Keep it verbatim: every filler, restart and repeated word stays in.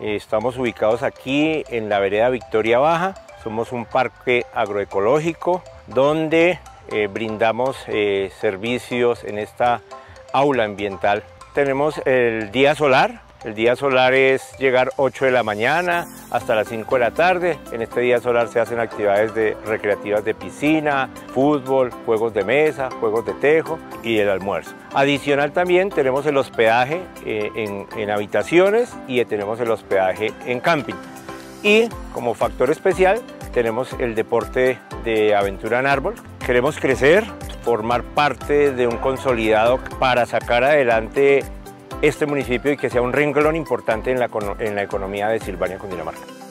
Estamos ubicados aquí en la vereda Victoria Baja. Somos un parque agroecológico donde eh, brindamos eh, servicios en esta aula ambiental. Tenemos el día solar. El día solar es llegar ocho de la mañana hasta las cinco de la tarde. En este día solar se hacen actividades de, recreativas de piscina, fútbol, juegos de mesa, juegos de tejo y el almuerzo. Adicional también tenemos el hospedaje eh, en, en habitaciones y tenemos el hospedaje en camping. Y como factor especial tenemos el deporte de aventura en árbol. Queremos crecer, formar parte de un consolidado para sacar adelante este municipio y que sea un renglón importante en la, en la economía de Silvania, Cundinamarca.